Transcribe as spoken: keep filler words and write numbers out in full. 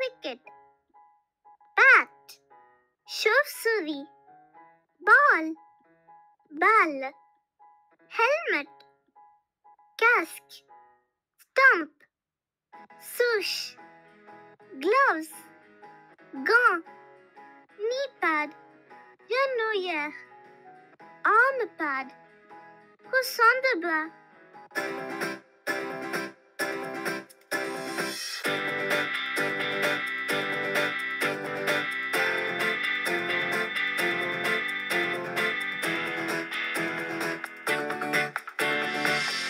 wicket. Bat, chauve-souris. Ball, ball. Helmet, casque. Stump, swoosh. Gloves, gants. Knee pad, genouillère. Arm pad, coussin de bras.